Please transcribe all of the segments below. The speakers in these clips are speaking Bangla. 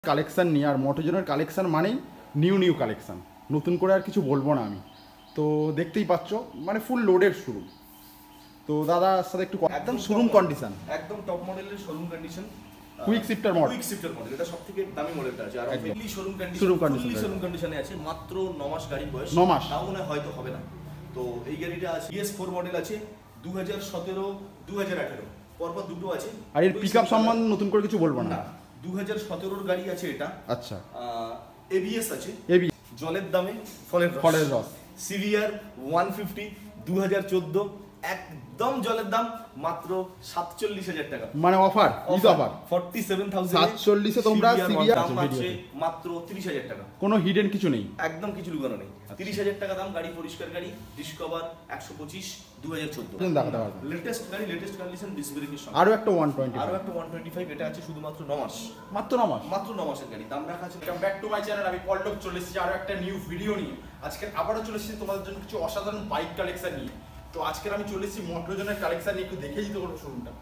কালেকশন নিয়ে আর মোটোজোনের কালেকশন মানেই নিউ কালেকশন, নতুন করে আর কিছু বলবো না আমি। তো দেখতেই পাচ্ছ মানে ফুল লোডের শোরুম। তো দাদার সাথে একটু একদম শোরুম কন্ডিশন, একদম টপ মডেলের showroom condition, quick shifter model. এটা সবথেকে দামি মডেলটা আছে। আর ফুললি শোরুম কন্ডিশনে আছে, মাত্র 9 মাস গাড়ির বয়স। 9 মাস তাও মনে হয়তো হবে না। তো এই গাড়িটা আছে ES4 মডেল আছে, 2017 2018 পরপর দুটো আছে। আর এর পিকআপ সম্বন্ধে নতুন করে কিছু বলবো না। 2017 গাড়ি আছে এটা। আচ্ছা, ABS আছে, জলের দামে ফলের রস। CVR 150 2014, একদম জলের দাম মাত্র 47,000 টাকা, মানে অফার, ঈদ অফার 47,000 47 এ তোমরা সিভিআর দাম আছে মাত্র 30,000 টাকা। কোনো হিডেন কিছু নেই, একদম কিছু লুকানো নেই। 30,000 টাকা দাম, গাড়ি পরিষ্কার গাড়ি, ডিসকভার 125 2014 দেখাতে পারবে। লেটেস্ট গাড়ি, লেটেস্ট কন্ডিশন, ডিস্ক ব্রেকের সঙ্গে। আরো একটা 120, আরো একটা 125। এটা আছে শুধুমাত্র 9 মাস, মাত্র 9 মাস, মাত্র 9 মাসের গাড়ি। দাম রাখা আছে। Come back to my channel. আমি পল্লব চলে এসেছি আরো একটা নিউ ভিডিও নিয়ে। আজকে আবারও চলে এসেছি তোমাদের জন্য কিছু অসাধারণ বাইক কালেকশন নিয়ে। তো আজকের আমি চলে এসেছি মোটোজোনের কালেকশন নিয়ে, একটু দেখেই দিতে পারবো শোরুমটা।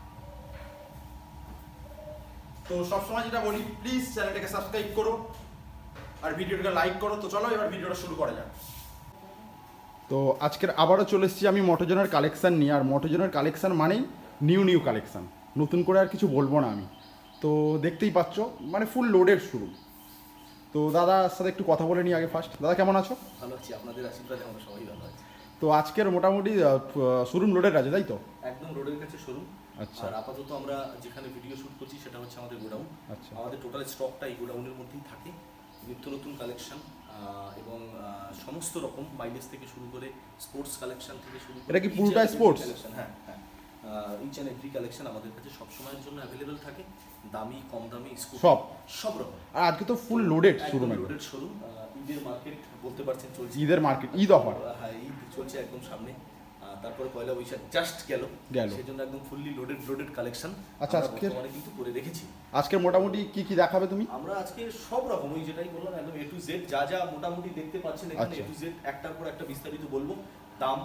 তো সবসময় যেটা বলি, প্লিজ চ্যানেলটাকে সাবস্ক্রাইব করো আর ভিডিওটাকে লাইক করো। তো চলো এবার ভিডিওটা শুরু করা যাক। তো আজকের আবারও চলে এসেছি আমি মোটোজোনের কালেকশন নিয়ে। আর মোটোজোনের কালেকশন মানেই নিউ কালেকশন, নতুন করে আর কিছু বলবো না আমি। তো দেখতেই পাচ্ছ মানে ফুল লোডের শোরুম। তো দাদার সাথে একটু কথা বলে নিই আগে। ফার্স্ট, দাদা কেমন আছো? ভালো আছি, আপনাদের আশীর্বাদে আমরা সবাই ভালো আছি। তো আজকের মোটামুটি শোরুম লোডের আছে, তাই তো? একদম রোডের কাছে শোরুম। আচ্ছা, আর আপাতত আমরা যেখানে ভিডিও শুট করছি সেটা হচ্ছে আমাদের গোডাউন। আচ্ছা, আমাদের টোটাল স্টকটা এই গোডাউনের মধ্যেই থাকে। নিত্য নতুন কালেকশন এবং সমস্ত রকম মাইলেজ থেকে শুরু করে স্পোর্টস কালেকশন থেকে শুরু করে, এটা কি পুরোটা স্পোর্টস কালেকশন? হ্যাঁ, ইচ অ্যান্ড এভরি কালেকশন আমাদের কাছে সব সময়ের জন্য অ্যাভেলেবেল থাকে। দামি, কম দামি, সব রকম। আর আজকে তো full loaded showroom, loaded showroom. ঈদের মার্কেট বলতে পারছেন চলছে। ঈদের মার্কেট, ঈদ অফার। হ্যাঁ, ঈদ চলছে একদম সামনে। তারপরে পয়লা বৈশাখ জাস্ট গেল, সেজন্য একদম ফুললি লোডেড কালেকশন। আচ্ছা, আজকে মানে কিন্তু করে রেখেছি। আজকে মোটামুটি কি দেখাবে তুমি? আমরা আজকে সব রকম, ওই যেটাই বললাম, একদম A to Z যা মোটামুটি দেখতে পাচ্ছেন এখানে, A to Z একটার পর একটা বিস্তারিত বলবো। দাম,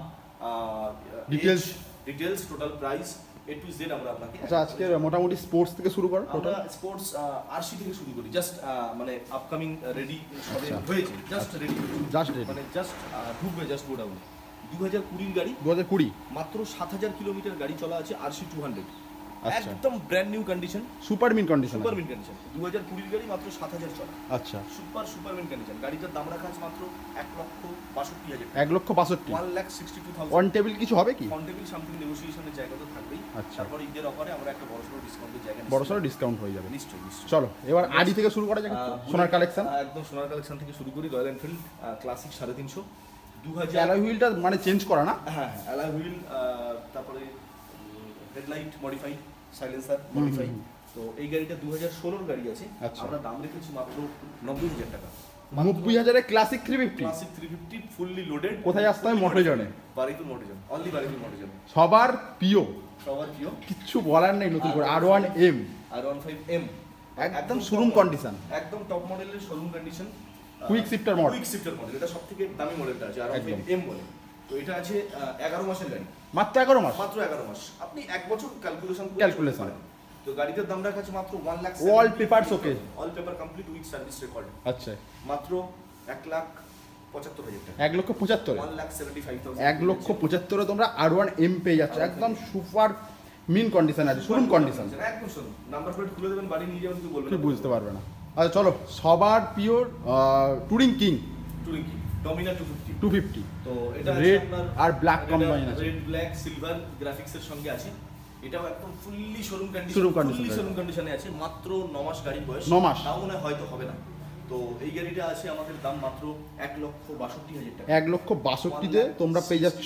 details, total price A to Z আমরা আপনাকে। আচ্ছা, আজকে মোটামুটি স্পোর্টস থেকে শুরু করো। আমরা স্পোর্টস RC থেকে শুরু করি। জাস্ট মানে আপকামিং রেডি সবে হয়েছে, জাস্ট রেডি, মানে জাস্ট ঢুকবে, জাস্ট গোডাউন। 2020 গাড়ি, 2020, মাত্র 7,000 কিলোমিটার গাড়ি চলা আছে। RC 200, একদম brand new condition, super mint condition. 2020 গাড়ি, মাত্র 7,000 চলা। আচ্ছা, সুপার মিন কন্ডিশন। গাড়িটার দাম রাখা আছে মাত্র 1,62,000, 1,62,000, 1,62,000। অন টেবিল কিছু হবে কি? অন টেবিল সামথিং নেগোসিয়েশনের জায়গা তো থাকবেই। আচ্ছা, তারপর ঈদের অফারে আমরা একটা বড়সড় ডিসকাউন্টের জায়গা, বড়সড় ডিসকাউন্ট হয়ে যাবে। নিশ্চয়ই। চলো এবার আডি থেকে শুরু করা যাক। সোনার কালেকশন, একদম সোনার কালেকশন থেকে শুরু করি। Royal Enfield Classic 350, 2000। অ্যালয় হুইলটা মানে চেঞ্জ করা না? হ্যাঁ, অ্যালয় হুইল, তারপরে হেডলাইট মডিফাই, সাইলেন্সার মডিফাই। তো এই গাড়িটা 2016 গাড়ি আছে। আমরা দাম রেখেছি মাত্র 90,000 টাকা। 90,000 ক্লাসিক 350 ফুললি লোডেড। কোথায় আসতে হয়? মোটোজোনে, Baruipur Motozone, only Baruipur Motozone. সবার প্রিয়, কিচ্ছু বলার নেই। নতুন করে R1M, R15M, একদম শোরুম কন্ডিশন, একদম টপ মডেলের showroom condition, quick shifter model. এটা সবথেকে দামি মডেলটা আছে, R15M বলে। তো এটা আছে 11 মাসের গাড়ি, মাত্র 11 মাস, মাত্র 11 মাস। আপনি 1 বছর ক্যালকুলেশন। তো গাড়িটার দাম রাখা আছে মাত্র 1 lakh. All papers okay, all paper complete with service record. আচ্ছা, মাত্র 1,75,000 টাকা। 1,75,000, 1,75,000, 1,75,000 তোমরা R1M পেয়ে যাচ্ছ। একদম সুপার মিন কন্ডিশন আছে, শোরুম কন্ডিশন, একদম শোরুম। নাম্বার প্লেট খুলে দেবেন, বাড়ি নিয়ে যাবেন, কি বলবেন, কি বুঝতে পারবে না। আচ্ছা চলো, সবার পিওর টুরিং কিং ডমিনা 250, 250। তো এটা রেড আপনার আর ব্ল্যাক কম্বাইন আছে, রেড ব্ল্যাক সিলভার গ্রাফিক্সের সঙ্গে আছে। এটাও একদম ফুললি শোরুম কন্ডিশনে আছে। মাত্র 9 মাস গাড়ির বয়স, 9 মাস, তাও মনে হয়তো হবে না। তো এই গাড়িটা আছে আমাদের দাম মাত্র 1,62,000 টাকা। 1,62,000 তোমরা পেয়ে যাচ্ছ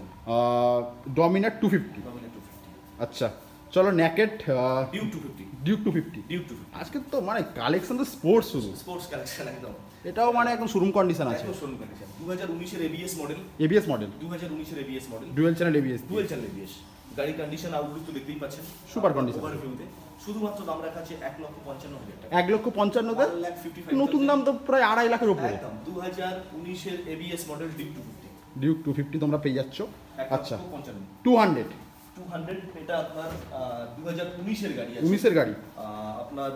ডমিনার 250। আচ্ছা চলো, নেকেড ডিউক 250। আজকে তো মানে কালেকশন তো স্পোর্টস, শুধু স্পোর্টস কালেকশন একদম। এটাও মানে একদম শোরুম কন্ডিশন আছে। 2019 এর ABS মডেল, 2019 এর ABS model, dual channel ABS। গাড়ি কন্ডিশন আউটলুক তো দেখতেই পাচ্ছেন, সুপার কন্ডিশন। ওভারভিউতে শুধুমাত্র দাম রাখা আছে 1,55,000 টাকা। 1,55,000, নতুন দাম তো প্রায় 2.5 লাখের উপরে। একদম 2019 এর ABS মডেল ডিউক 250 তোমরা পেয়ে যাচ্ছ। আচ্ছা 200, এটা আপনার 2019 এর গাড়ি আছে। 19 এর গাড়ি আপনার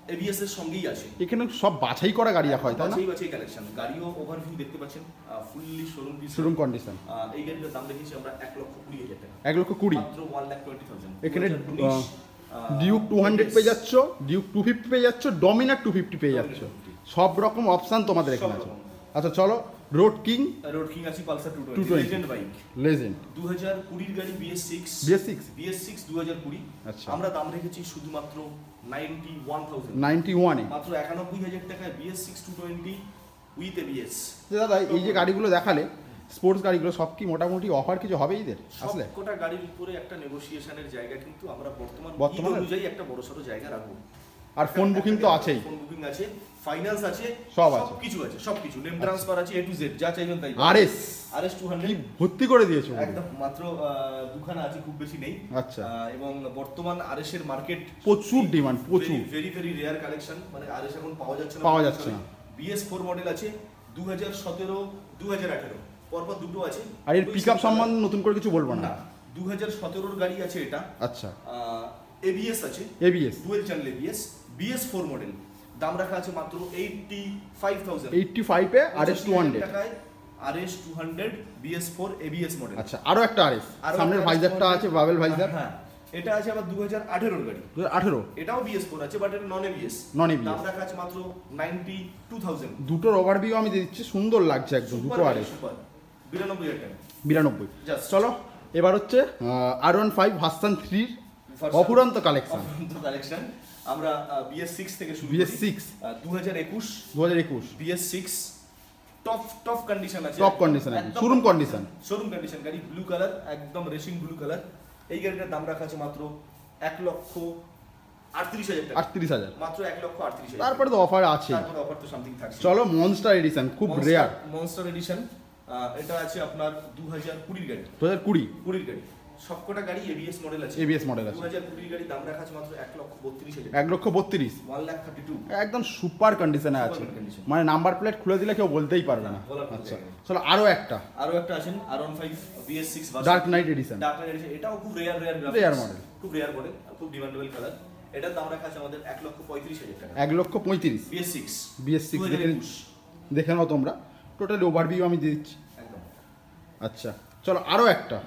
এবিএস এর সঙ্গেই আছে। এখানে সব বাছাই করা গাড়ি রাখা হয়, তাই না? বাছাই কালেকশন। গাড়িও ওভারভিউ দেখতে পাচ্ছেন, ফুললি শোরুম কন্ডিশন। এই গাড়িটার দাম রেখেছি আমরা 1,20,000 টাকা। 1,20,000 মাত্র 1,20,000। এখানে ডিউক 200 পেয়ে যাচ্ছ, ডিউক 250 পেয়ে যাচ্ছ, ডমিনার 250 পেয়ে যাচ্ছ, সব রকম অপশন তোমাদের এখানে আছে। আচ্ছা চলো, রোড কিং আছে, পালসার 220 লেজেন্ড বাইক, লেজেন্ড 2020 গাড়ি BS6 2020। আচ্ছা, আমরা দাম রেখেছি শুধুমাত্র 91,000 মাত্র 91,000 টাকায় BS6 220 উইথ ABS। দাদা এই যে গাড়িগুলো দেখালে স্পোর্টস গাড়িগুলো সব কি মোটামুটি অফার কিছু হবে ঈদের আসলে? সবকটা গাড়ির উপরে একটা নেগোসিয়েশনের জায়গা কিন্তু আমরা বর্তমান অনুযায়ী একটা বড়সড় জায়গা রাখবো। আর ফোন বুকিং তো আছেই, ফোন বুকিং আছে, ফাইন্যান্স আছে, সব কিছু আছে, সবকিছু নেম ট্রান্সফার আছে, A to Z যা চাইবেন তাই। RS 200 ভর্তি করে দিয়েছো একদম, মাত্র দুখানা আছে, খুব বেশি নেই। আচ্ছা, এবং বর্তমান RS এর মার্কেট প্রচুর ডিমান্ড, প্রচুর, ভেরি রেয়ার কালেকশন, মানে RS এখন পাওয়া যাচ্ছে না। BS4 মডেল আছে 2017 2018 পরপর দুটো আছে। আর এর পিকআপ সম্বন্ধে নতুন করে কিছু বলবো না, 2017 এর গাড়ি আছে এটা। আচ্ছা, ABS আছে, dual channel ABS, BS4 model, দাম রাখা আছে মাত্র 85,000 এ RS 200 টাকায়। RS 200 BS4 ABS model. আচ্ছা, আরো একটা RS, সামনের ভাইজারটা আছে, বাবেল ভাইজার। হ্যাঁ, এটা আছে আবার 2018 এর গাড়ি, 2018, এটাও BS4 আছে, বাট এটা নন ABS। দাম রাখা আছে মাত্র 92,000। দুটোর ওভারভিউ আমি দিয়ে দিচ্ছি, সুন্দর লাগছে একদম, দুটো RS 92,000 টাকা। 92। চলো এবার হচ্ছে R15 ভার্সন 3 অপুরন্ত কালেকশন। আমরা BS6 থেকে শুরু করি। BS6 2021 BS6 টপ কন্ডিশন আছে, টপ কন্ডিশন আছে, শোরুম কন্ডিশন গাড়ি, ব্লু কালার, একদম রেসিং ব্লু কালার। এই গাড়িটার দাম রাখা আছে মাত্র 1,38,000 টাকা। 38,000 মাত্র 1,38,000। তারপরে তো অফার আছে, তারপরে অফার তো সামথিং থাকছে। চলো মনস্টার এডিশন, খুব রেয়ার মনস্টার এডিশন। এটা আছে আপনার 2020 গাড়ি, 2020 গাড়ি। সবকটা গাড়ি ABS মডেল আছে, 2020 গাড়ি, দাম রাখা আছে মাত্র 1,32,000। 1,32,000 1,32,000 একদম সুপার কন্ডিশনে আছে, মানে নাম্বার প্লেট খুলে দিলে কেউ বলতেই পারবে না। আচ্ছা চলো আরো একটা আছেন R15 BS6 dark night addition. এটাও খুব রেয়ার মডেল, খুব খুব ডিমান্ডেবল কালার। এটার দাম রাখা আছে আমাদের 1,35,000 টাকা। 1,35,000 BS6 দেখে নাও তোমরা, টোটালি ওভারভিউ আমি দিয়ে দিচ্ছি একদম। আচ্ছা চলো আরো একটা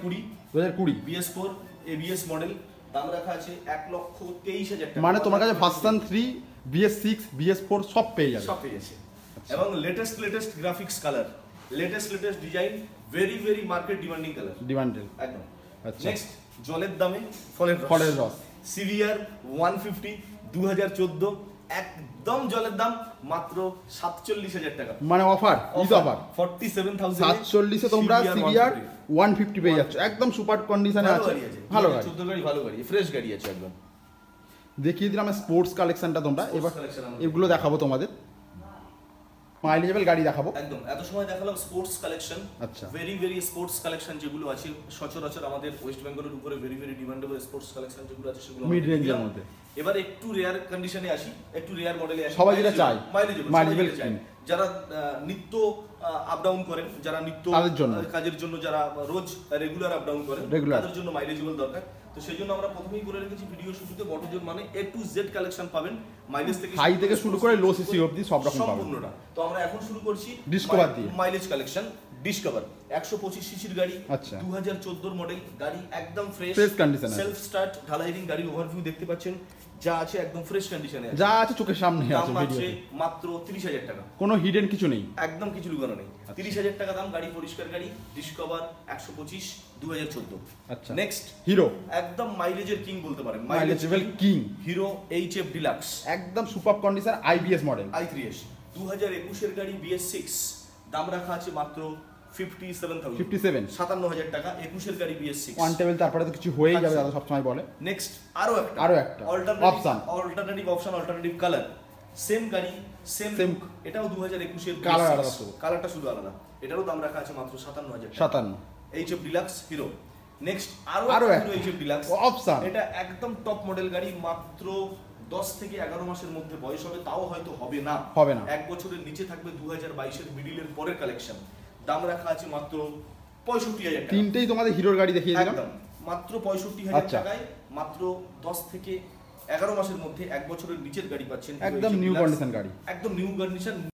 2020 BS4 ABS মডেল, দাম রাখা আছে 1,23,000 টাকা। মানে তোমার কাছে ভার্সন 3 BS6 BS4 সব পেয়ে যাবে, এবং latest graphics colour, latest design, very market demanding colour, একদম। আচ্ছা, নেক্সট জলের দামে ফলের রস CVR 150 2014, একদম জলের দাম মাত্র 47,000 টাকা। মানে অফার 47,000 47 এ তোমরা CVR 150 পেয়ে যাচ্ছ, একদম সুপার কন্ডিশনে আছে, ভালো গাড়ি, 14 গাড়ি, ভালো গাড়ি, ফ্রেশ গাড়ি আছে একদম। দেখিয়ে দিলাম স্পোর্টস কালেকশনটা তোমরা, এবার এগুলো দেখাবো তোমাদের, মাইলেজেবল গাড়ি দেখাবো একদম। এত সময় দেখালাম স্পোর্টস কালেকশন। আচ্ছা, ভেরি স্পোর্টস কালেকশন যেগুলো আছে সচরাচর আমাদের ওয়েস্ট বেঙ্গলের উপরে ভেরি ডিমান্ডেবল স্পোর্টস কালেকশন যেগুলো আছে সেগুলো মিড রেঞ্জের মধ্যে। এবার একটু রেয়ার কন্ডিশনে আসি, একটু রেয়ার মডেলে আসি। সবাই যেটা চায় মাইলেজেবল, যারা নিত্য আপ ডাউন করেন, যারা নিত্য কাজের জন্য, যারা রোজ রেগুলার আপ ডাউন করেন, তাদের জন্য মাইলেজেবল দরকার। তো সেই জন্য আমরা প্রথমেই করে রেখেছি ভিডিও শুরুতে মটোজোন মানে A to Z কালেকশন পাবেন, মাইলেজ থেকে হাই থেকে শুরু করে লো সিসি অবধি সব রকম পাবেন সম্পূর্ণটা। তো আমরা এখন শুরু করছি ডিসকভার দিয়ে, মাইলেজ কালেকশন। ডিসকভার 125 সিসির গাড়ি, 2014 মডেল গাড়ি, একদম ফ্রেশ কন্ডিশনে, সেলফ স্টার্ট ঢালাই রিং গাড়ির ওভারভিউ দেখতে পাচ্ছেন, যা আছে একদম ফ্রেশ কন্ডিশনে আছে, যা আছে চোখের সামনে আছে। ভিডিওতে মাত্র 30,000 টাকা, কোনো হিডেন কিছু নেই, একদম কিছু লুকানো নেই। 30,000 টাকা দাম, গাড়ি পরিষ্কার গাড়ি, ডিসকভার 125 2014। আচ্ছা, নেক্সট হিরো, একদম মাইলেজের কিং বলতে পারেন, mileageable king, Hero HF Deluxe, একদম super condition, IBS model, i3s 2021 এর গাড়ি BS6, দাম রাখা আছে মাত্র 57,000 টাকা। 21 এর গাড়ি BS6 ওয়ান টেবিল, তারপরে তো কিছু হয়েই যাবে, দাদা সব সময় বলে। নেক্সট আরো একটা অল্টারনেটিভ কালার, সেম গাড়ি সেম, এটাও 2021 এর কালারটা শুধু আলাদা। এটারও দাম রাখা আছে মাত্র 57,000 HF ডিলাক্স হিরো। নেক্সট আরো একটা HF ডিলাক্স অপশন, এটা একদম টপ মডেল গাড়ি, মাত্র 10 থেকে 11 মাসের মধ্যে বয়স হবে, তাও হয়তো হবে না, এক বছরের নিচে থাকবে, 2022 এর মিডিলের পরের কালেকশন, দাম রাখা আছে মাত্র 65,000 টাকা। তিনটেই তোমাদের হিরোর গাড়ি দেখিয়ে দিলাম, মাত্র 65,000 টাকায়, মাত্র 10 থেকে 11 মাসের মধ্যে 1 বছরের নিচের গাড়ি পাচ্ছেন, একদম নিউ কন্ডিশন গাড়ি, একদম নিউ কন্ডিশন।